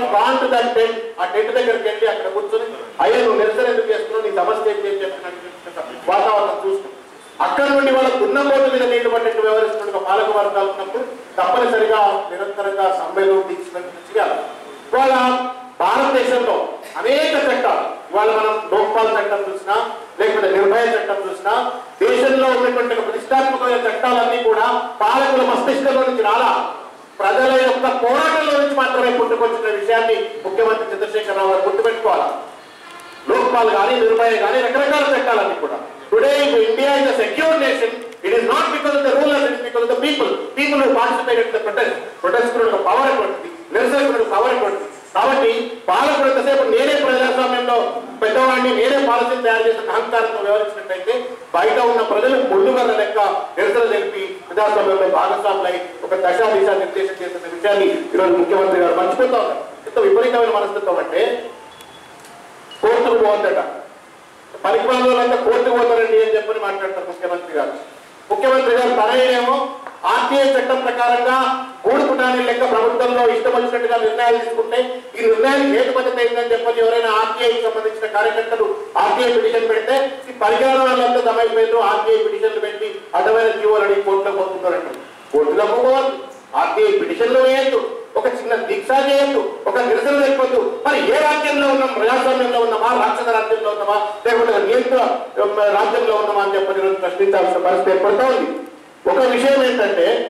gone to that tent, ఆ tent దగ్గరికి వెళ్ళి అక్కడ కూర్చొని అయ్యా నువ్వు నిరసన ఎందుకు చేస్తున్నావు, నీ సమస్య ఏంటి అని చెప్పినట్టు వాతావరణం చూసుకుంటాం. అక్కడ నుండి వాళ్ళ దున్నపోతు మీద నీళ్లు పట్టేట్టు వ్యవహరిస్తున్న పాలక వర్గాలు ఉన్నప్పుడు తప్పనిసరిగా నిరంతరంగా సమ్మెలు తీర్చినట్టుగా వాళ్ళ భారతదేశంలో అనేక చట్టాలు, ఇవాళ మనం లోక్పాల్ చట్టం చూసినా లేకపోతే నిర్భయ చట్టం చూసినా దేశంలో ఉన్నటువంటి ప్రతిష్టాత్మకమైన చట్టాలన్నీ కూడా పాలకుల మస్తిష్కంలో నుంచి రాలా, ప్రజల యొక్క పోరాటంలో నుంచి మాత్రమే పుట్టుకొచ్చిన విషయాన్ని ముఖ్యమంత్రి చంద్రశేఖరరావు గారు గుర్తుపెట్టుకోవాలి. లోక్పాల్ కానీ నిర్భయ కానీ రకరకాల చట్టాలన్నీ కూడా today India is a secure nation. It is not because of the rulers, it is because of the people who participated in the protest కు పవర్ అటువంటిది, నిరసనకు పవర్ అటువంటిది. కాబట్టి పాలకుడు ఎంతసేపు నేనే ప్రజాస్వామ్యంలో పెద్దవాడిని నేనే పాలసీని తయారు చేసిన అహంకారంతో వ్యవహరించినట్టయితే బయట ఉన్న ప్రజలు ముందుగల లెక్క నిరసన తెలిపి ప్రజాస్వామ్యంలో భాగస్వాములై ఒక దశా దిశ నిర్దేశం చేస్తున్న విషయాన్ని ఈరోజు ముఖ్యమంత్రి గారు మర్చిపోతా ఉన్నారు. ఎంత విపరీతమైన మనస్తత్వం అంటే కోర్టుకు పోవద్దట, పరిపాలనలంతా కోర్టుకు పోతారండి అని చెప్పని మాట్లాడతారు ముఖ్యమంత్రి గారు. ముఖ్యమంత్రి గారు తనయేమో ఆర్టీఐ చట్టం ప్రకారంగా మూడు పుటాన్ని లెక్క ప్రభుత్వంలో ఇష్టం వచ్చినట్టుగా నిర్ణయాలు తీసుకుంటే ఈ నిర్ణయానికి హేతు పద్ధతి అయిందని చెప్పని ఎవరైనా ఆర్టీఐకి సంబంధించిన కార్యకర్తలు ఆర్టీఐ పిటిషన్ పెడితే ఈ పరిజ్ఞానం వాళ్ళంతా తమైపోయారు, ఆర్టీఐ పిటిషన్లు పెట్టి అడ్డమైన జీవోలు అడిగి కోర్టులో పోతున్నారంట. కోర్టులో పోవద్దు, ఆర్టీఐ పిటిషన్లు వేయద్దు, ఒక చిన్న దీక్ష చేయొద్దు, ఒక నిరసన లేకపోద్దు. మరి ఏ రాజ్యంలో ఉన్నాం, ప్రజాస్వామ్యంలో ఉన్నామా, రాక్షస రాజ్యంలో ఉన్నామా, లేకపోతే నియంత్రణ రాజ్యంలో ఉన్నామా అని చెప్పని ప్రశ్నించాల్సిన పరిస్థితి ఏర్పడతా ఉంది. ఒక విషయం ఏంటంటే